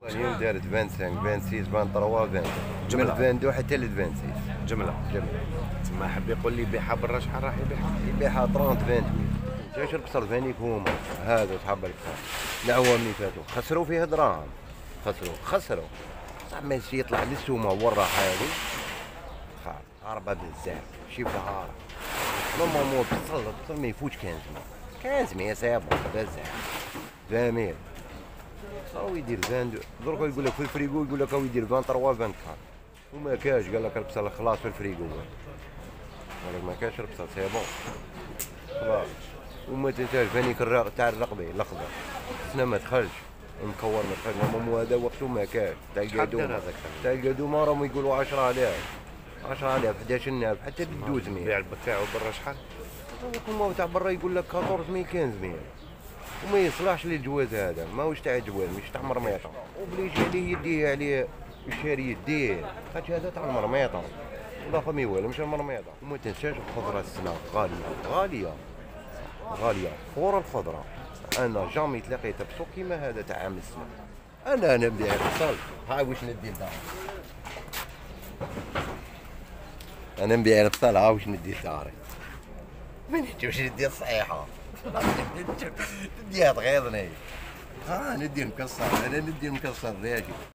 اليوم دارت 25 26 23 20 من جملة 22 حتى ل 26 جملة. تما حب يقول لي بيعها برا شحال راح يبيعها؟ يبيعها 30 28. جاش البصل ثاني هما هذا صحاب البصل العوام اللي فاتوا خسروا فيها دراهم، خسروا صح. ماشي يطلع للسومه والراحه هذه هاربه بزاف شي فيها هارب. نورمالمون البصل ما يفوتش كان زمية سابو بزاف فامير راهو يدير 22. درك يقول لك في الفريقو يقول لك راهو يدير 23 24 وما كاش. قال لك البصل خلاص في الفريقو قال لك ما كاش البصل سي بون خلاص. وما تنساش فانيك تاع الرقبه الاخضر سنة ما دخلش مكور ما دخلش. مامو هذا وقته ما كاش تاع القدومه راهم يقولوا 10000 10000 11000 حتى 1200. بيع تاعو برا شحال؟ هما تاع برا يقول لك 1400 1500 وما يصلحش للجواز هذا. ماهوش تاع جواز مش تاع مرميطه وبليش عليه يديه عليه الشاري يديه خاطر هذا تاع المرميطه والاخر ما يوالمش المرميطه. وما تنساش الخضره السنه غاليه فور الخضره. انا جامي تلاقيت بسوق كيما هذا تاع عام السنه. انا نبيع البصل ها واش ندير دار. انا نبيع البصل ها واش ندير داري. ما نجوش ندير صحيحه نديها تغيظني. ندير مكسر انا ندير مكسر راجل.